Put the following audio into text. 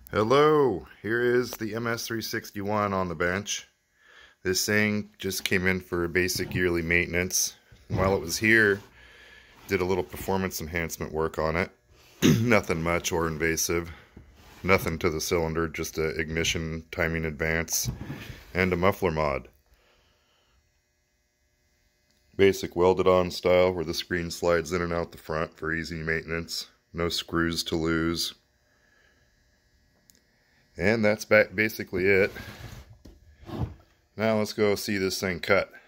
Hello, here is the MS361 on the bench. This thing just came in for basic yearly maintenance. And while it was here, did a little performance enhancement work on it. Nothing much or invasive. Nothing to the cylinder, just a ignition timing advance and a muffler mod. Basic welded on style where the screen slides in and out the front for easy maintenance. No screws to lose. And that's basically it. Now let's go see this thing cut.